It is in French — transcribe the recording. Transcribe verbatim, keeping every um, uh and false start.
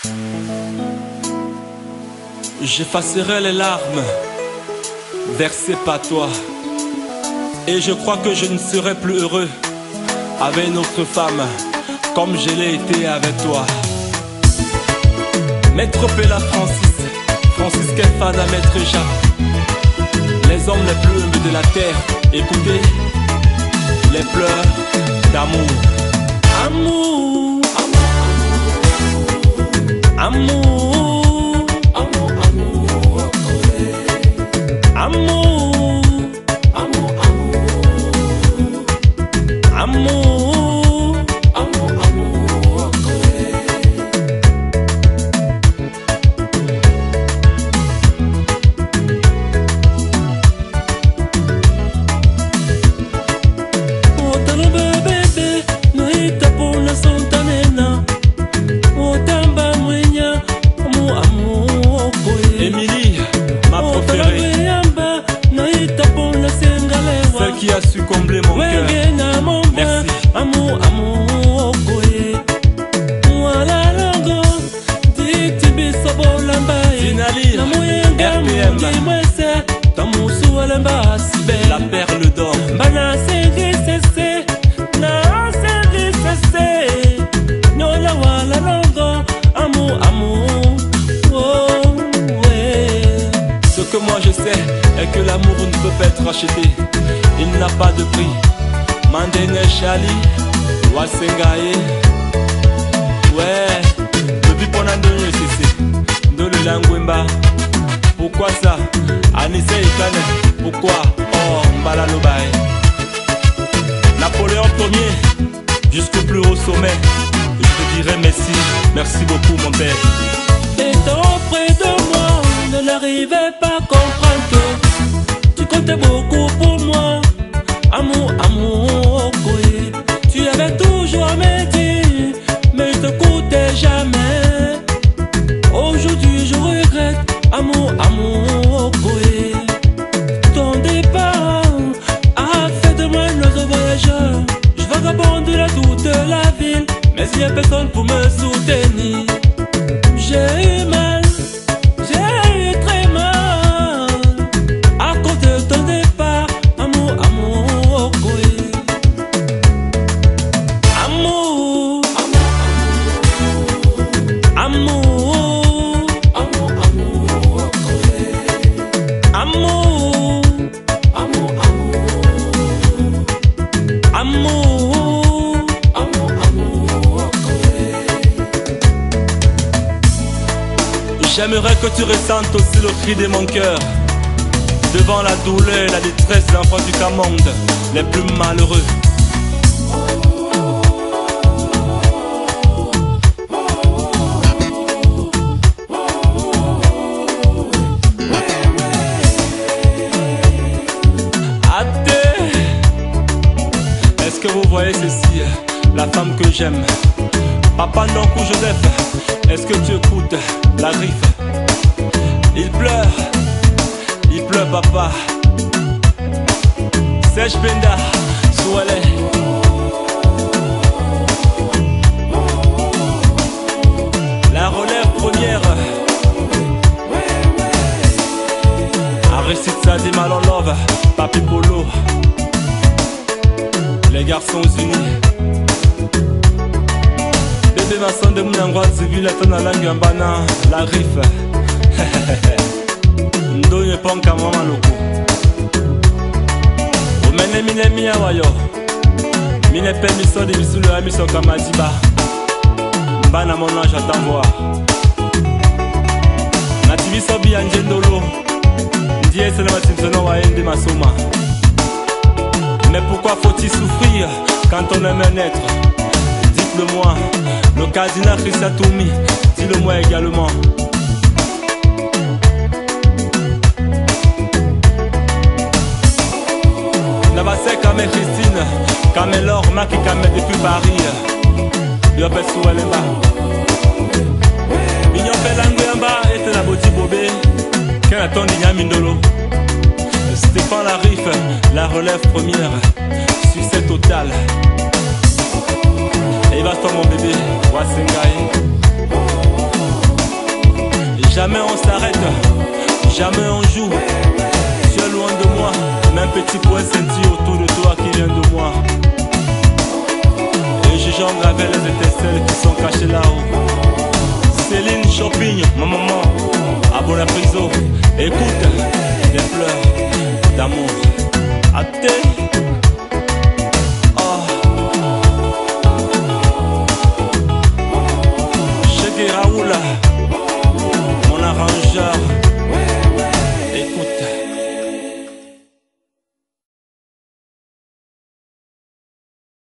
J'effacerai les larmes versées par toi, et je crois que je ne serai plus heureux avec une autre femme comme je l'ai été avec toi. Maître Pella Francis, Francis Kefada, Maître Jacques, les hommes les plus humbles de la terre, écoutez les pleurs d'amour. Amour, amour, amour, amour, amour, amour, amour, amour. Qui a su combler mon cœur. Merci. Amour, amour, koye. Voilà lango. Titi biso bolamba. Dinali, R P M. Tamusu alemba sibe. La perle d'or. Bana segi sese. Na segi sese. Nyola wala lango. Amour, amour. Oh, ouais. Ce que moi je sais est que l'amour ne peut pas être acheté. Il n'a pas de prix. Mandene Chali, Wasengaye. Ouais, depuis pendant deux ans, c'est de le langwemba. Pourquoi ça? Anisse Ikane. Pourquoi? Oh, Mbala Lobaye. Napoléon Ier, jusqu'au plus haut sommet. Je te dirai merci. Merci beaucoup, mon père. Étant près de moi, ne l'arrivais pas à comprendre que tu comptais beaucoup pour moi. Amour, amour, koye. Tu avais toujours me dire, mais je t'écoutais jamais. Aujourd'hui je regrette. Amour, amour, koye. Ton départ a fait de moi un oiseau voyageur. Je vagabonde dans toute la ville, mais il n'y a personne pour me soutenir. J'ai eu mal, j'ai eu très mal à cause de ton départ. Amour, amour, koye. Amour, amour, amour, amour, koye. Amour, amour, amour, amour, amour, koye. J'aimerais que tu ressentes aussi le cri de mon cœur devant la douleur et la détresse des enfants du Camonde, les plus malheureux. Athée, est-ce que vous voyez ceci, la femme que j'aime? Papa Nonkou Joseph, est-ce que tu écoutes la griffe? Il pleure, il pleure papa. Serge Benda, Souale. La relève première. Aristide Sadi Malon Love, Papi Polo. Les garçons unis. Bébé Masson de Mounangwa Zivile, ton langue Yambana, la griffe. Ndonye ponka mama loko. Omene mine miya wayo. Mine pe miso de misulu ya miso kamadiba. Mbana mon ange attend voir. Nativi sobi anje ndolo. Ndiye sena matimsono wa ende masoma. Mais pourquoi faut-il souffrir quand on aime un être? Dites-le-moi. Le cardinal Christatoumi, dis-le-moi également. Nabase Kame Christine, Kame Laure, Maki Kame depuis Paris. Yope Soualemba. Mignon Pelango Yamba, et la boti bobé. Quel attend d'Igna Mindolo? Stéphane Lariffe, la relève première. Succès total. Et va-t'en mon bébé, Wasengaye. Jamais on s'arrête, jamais on joue. Tu es loin de moi, mais un petit point senti autour de toi qui vient de moi. Et je jongle avec les étincelles qui sont cachées là-haut. Céline Shopping, ma maman, à Bonapriso. Écoute, des fleurs d'amour. À tes